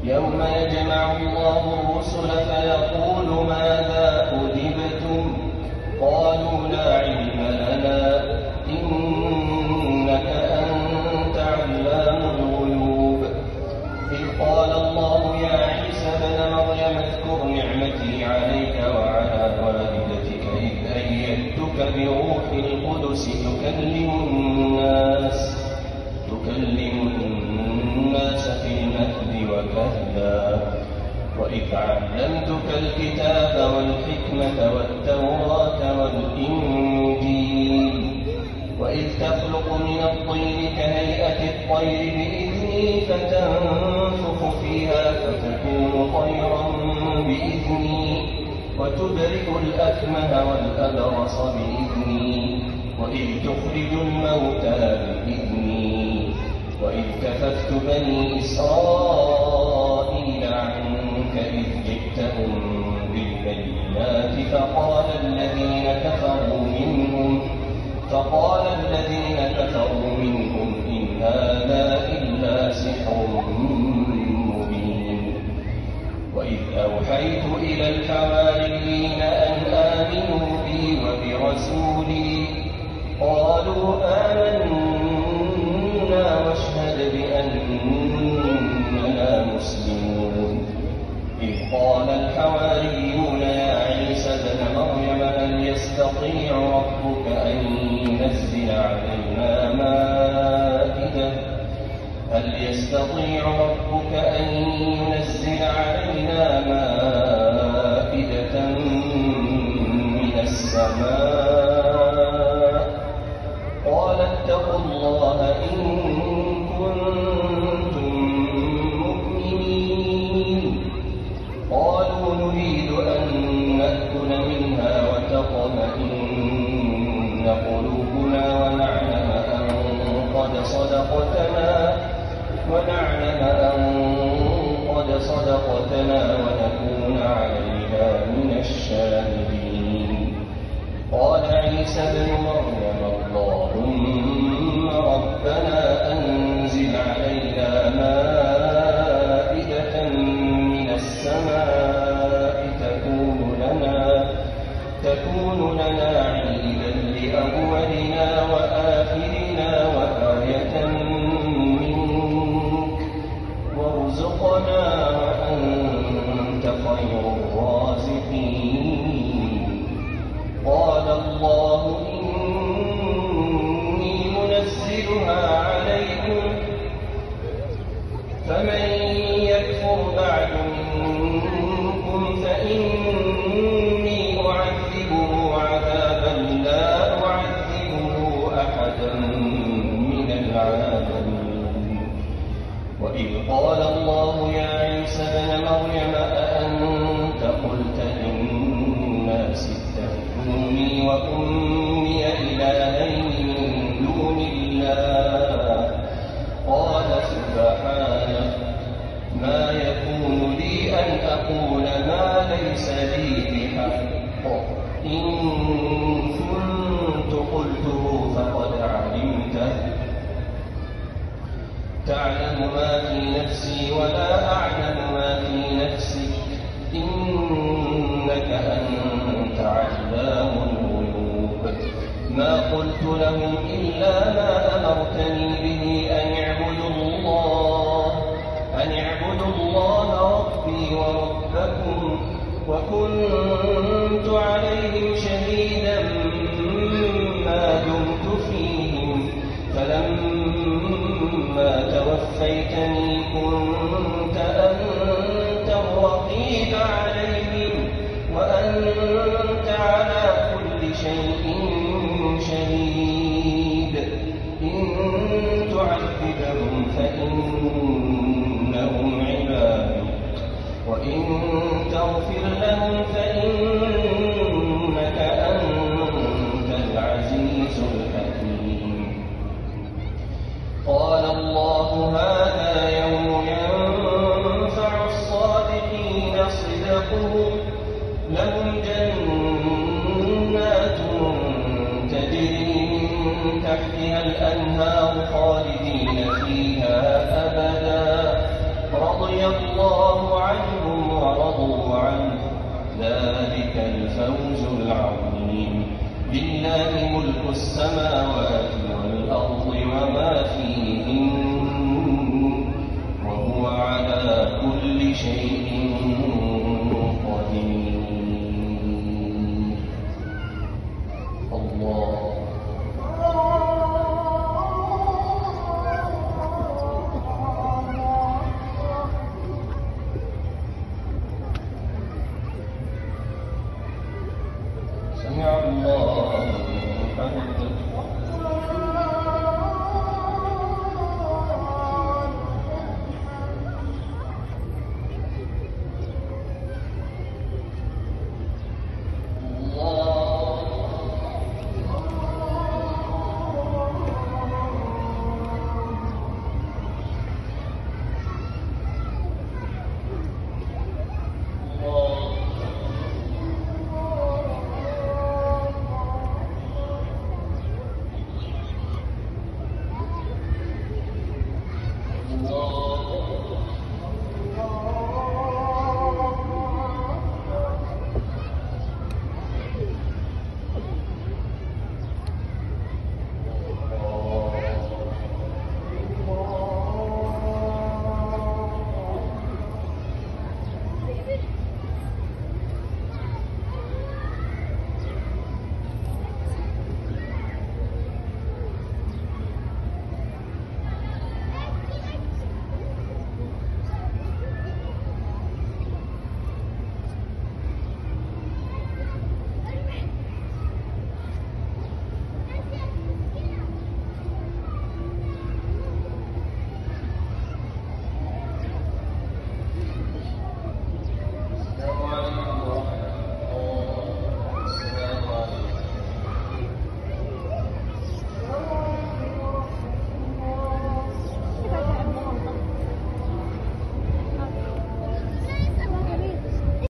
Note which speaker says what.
Speaker 1: يوم يجمع الله الرسل فيقول ماذا أجبتم قالوا لا علم لنا إنك أنت علام الغيوب إذ قال الله يا عيسى ابن مريم اذكر نعمتي عليك وعلى والدتك إذ أيدتك بروح القدس تكلم الناس في المهد وكهلا وإذ علمتك الكتاب والحكمة والتوراة والإنجيل وإذ تخلق من الطين كهيئة الطير بإذني فتنفخ فيها فتكون طيرا بإذني وتبرئ الأكمه والأبرص بإذني وإذ تخرج الموتى بإذني وإذ كففت بني إسرائيل عنك إذ جئتهم بالبينات فقال الذين كفروا منهم إن هذا إلا سحر مبين وإذ أوحيت إلى الحواريين أن آمنوا بي وبرسولي قالوا آمنا واشهد بأننا مسلمون إذ قال الحواريون يا عيسى ابن مريم هل يستطيع ربك أن ينزل علينا مائدة من السماء قال اتقوا الله إن كنتم مؤمنين قالوا نريد أن نأكل منها وتطمئن قلوبنا ونعلم أن قد صدقتنا ونكون عليها من الشاهدين قال عيسى ابن مريم اللهم ربنا أنزل علينا مائدة من السماء تكون لنا عيدا لأولنا وآخرنا وآية منك وارزقنا وأنت خير الرازقين قال الله إني منزلها عليكم فمن يكفر بعد منكم فإني أعذبه عذابا لا أعذبه أحدا من العالمين وإذ قال الله يا عيسى ابن مريم أأنت قلت للناس اتخذوني وأمي إلهين من دون الله قال سبحانه ما يكون لي أن أقول ما ليس لي بحق إن كنت قلته فقد علمته تعلم ما في نفسي ولا أعلم ما في نفسك إنك أنت علام الغيوب ما قلت لهم إلا ما أمرتني به أن اعبدوا الله ربي وربكم وكنت عليهم شهيدا ما دمت فيهم فلما توفيتني كنت أنت الرقيب عليهم وأنت على كل شيء شهيد إن تعذبهم فإنهم عبادك وإن تغفر لهم فإنك أنت العزيز الحكيم قال الله هذا يوم ينفع الصادقين صدقهم لهم جنات تجري من تحتها الأنهار خالدين فيها أبدا رضي رضي الله عنهم ورضوا عنه ذلك الفوز العظيم. لله ملك السماوات